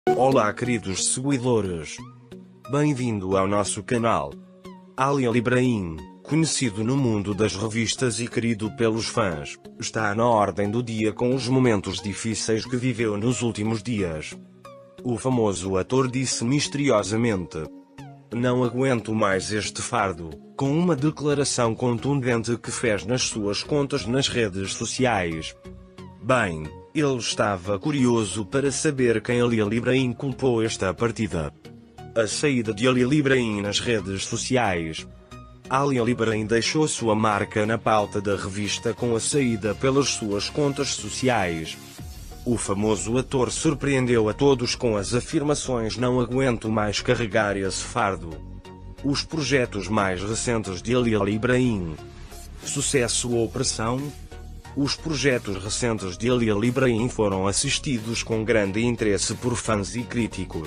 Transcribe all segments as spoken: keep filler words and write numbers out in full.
Olá queridos seguidores, bem-vindo ao nosso canal. Halil Ibrahim, conhecido no mundo das revistas e querido pelos fãs, está na ordem do dia com os momentos difíceis que viveu nos últimos dias. O famoso ator disse misteriosamente: "Não aguento mais este fardo", com uma declaração contundente que fez nas suas contas nas redes sociais. Bem, ele estava curioso para saber quem Halil Ibrahim culpou esta partida. A saída de Halil Ibrahim nas redes sociais. Halil Ibrahim deixou sua marca na pauta da revista com a saída pelas suas contas sociais. O famoso ator surpreendeu a todos com as afirmações: "Não aguento mais carregar esse fardo". Os projetos mais recentes de Halil Ibrahim. Sucesso ou pressão? Os projetos recentes de Halil Ibrahim foram assistidos com grande interesse por fãs e críticos.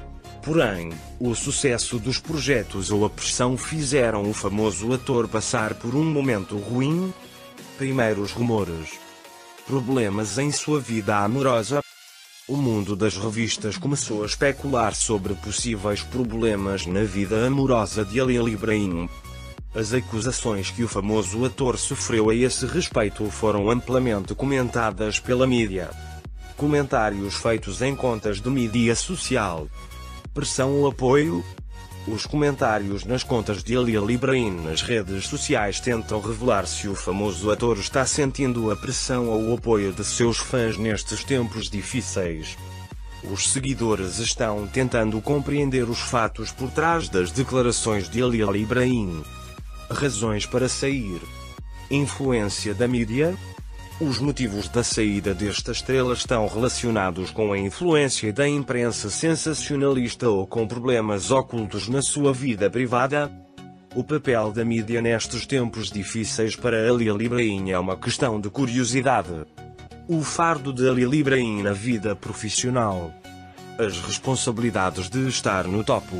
Porém, o sucesso dos projetos ou a pressão fizeram o famoso ator passar por um momento ruim? Primeiros rumores. Problemas em sua vida amorosa. O mundo das revistas começou a especular sobre possíveis problemas na vida amorosa de Halil Ibrahim. As acusações que o famoso ator sofreu a esse respeito foram amplamente comentadas pela mídia. Comentários feitos em contas de mídia social. Pressão ou apoio? Os comentários nas contas de Halil Ibrahim nas redes sociais tentam revelar se o famoso ator está sentindo a pressão ou o apoio de seus fãs nestes tempos difíceis. Os seguidores estão tentando compreender os fatos por trás das declarações de Halil Ibrahim. Razões para sair. Influência da mídia? Os motivos da saída desta estrela estão relacionados com a influência da imprensa sensacionalista ou com problemas ocultos na sua vida privada? O papel da mídia nestes tempos difíceis para Halil Ibrahim é uma questão de curiosidade. O fardo de Halil Ibrahim na vida profissional. As responsabilidades de estar no topo.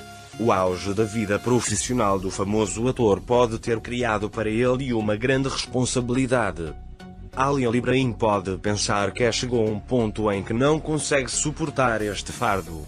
O auge da vida profissional do famoso ator pode ter criado para ele uma grande responsabilidade. Halil Ibrahim pode pensar que chegou a um ponto em que não consegue suportar este fardo.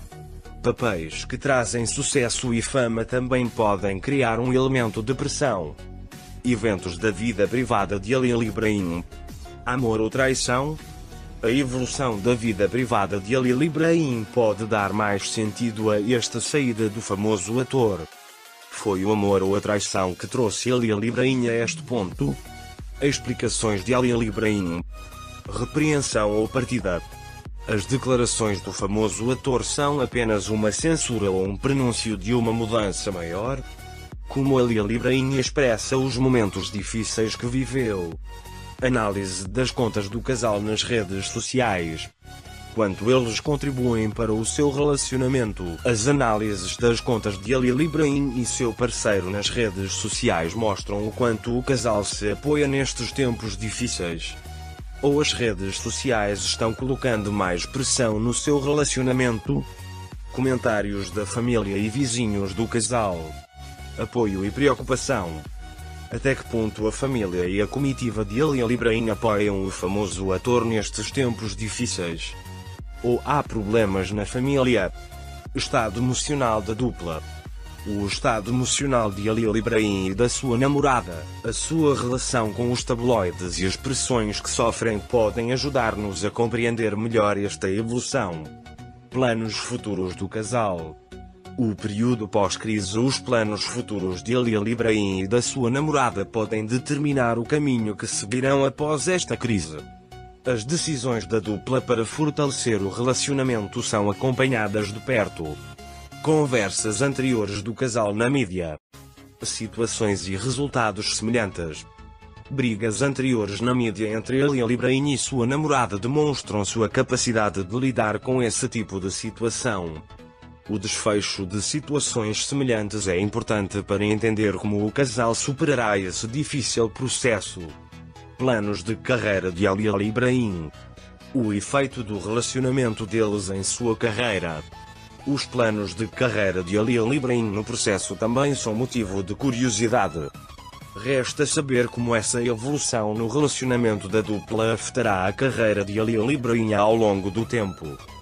Papéis que trazem sucesso e fama também podem criar um elemento de pressão. Eventos da vida privada de Halil Ibrahim. Amor ou traição? A evolução da vida privada de Halil Ibrahim pode dar mais sentido a esta saída do famoso ator. Foi o amor ou a traição que trouxe Halil Ibrahim a este ponto? Explicações de Halil Ibrahim. Repreensão ou partida? As declarações do famoso ator são apenas uma censura ou um prenúncio de uma mudança maior? Como Halil Ibrahim expressa os momentos difíceis que viveu? Análise das contas do casal nas redes sociais. Quanto eles contribuem para o seu relacionamento. As análises das contas de Halil Ibrahim e seu parceiro nas redes sociais mostram o quanto o casal se apoia nestes tempos difíceis. Ou as redes sociais estão colocando mais pressão no seu relacionamento? Comentários da família e vizinhos do casal. Apoio e preocupação. Até que ponto a família e a comitiva de Halil Ibrahim apoiam o famoso ator nestes tempos difíceis? Ou há problemas na família? Estado emocional da dupla. O estado emocional de Halil Ibrahim e da sua namorada, a sua relação com os tabloides e as pressões que sofrem podem ajudar-nos a compreender melhor esta evolução. Planos futuros do casal. O período pós-crise. Os planos futuros de Halil Ibrahim e da sua namorada podem determinar o caminho que seguirão após esta crise. As decisões da dupla para fortalecer o relacionamento são acompanhadas de perto. Conversas anteriores do casal na mídia. Situações e resultados semelhantes. Brigas anteriores na mídia entre Halil Ibrahim e sua namorada demonstram sua capacidade de lidar com esse tipo de situação. O desfecho de situações semelhantes é importante para entender como o casal superará esse difícil processo. Planos de carreira de Halil Ibrahim. O efeito do relacionamento deles em sua carreira. Os planos de carreira de Halil Ibrahim no processo também são motivo de curiosidade. Resta saber como essa evolução no relacionamento da dupla afetará a carreira de Halil Ibrahim ao longo do tempo.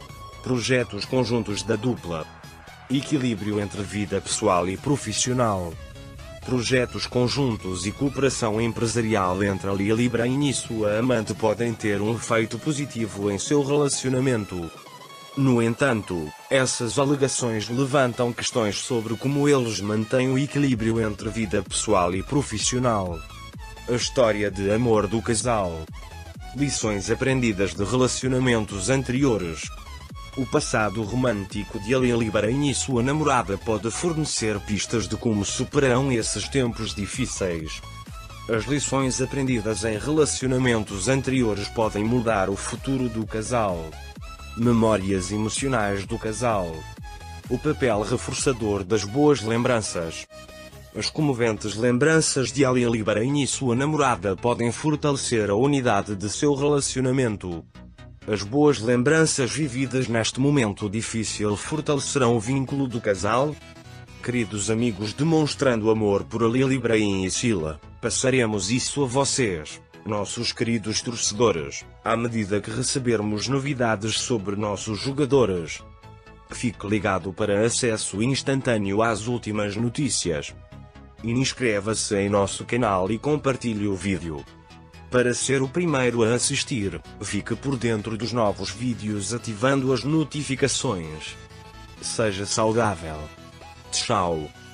Projetos conjuntos da dupla. Equilíbrio entre vida pessoal e profissional. Projetos conjuntos e cooperação empresarial entre a Lily Ibrahim e sua amante podem ter um efeito positivo em seu relacionamento. No entanto, essas alegações levantam questões sobre como eles mantêm o equilíbrio entre vida pessoal e profissional. A história de amor do casal. Lições aprendidas de relacionamentos anteriores. O passado romântico de Lily Ibrahim e sua namorada pode fornecer pistas de como superarão esses tempos difíceis. As lições aprendidas em relacionamentos anteriores podem mudar o futuro do casal. Memórias emocionais do casal. O papel reforçador das boas lembranças. As comoventes lembranças de Lily Ibrahim e sua namorada podem fortalecer a unidade de seu relacionamento. As boas lembranças vividas neste momento difícil fortalecerão o vínculo do casal. Queridos amigos, demonstrando amor por Lily Ibrahim e Sheila, passaremos isso a vocês, nossos queridos torcedores, à medida que recebermos novidades sobre nossos jogadores. Fique ligado para acesso instantâneo às últimas notícias. Inscreva-se em nosso canal e compartilhe o vídeo. Para ser o primeiro a assistir, fique por dentro dos novos vídeos ativando as notificações. Seja saudável. Tchau.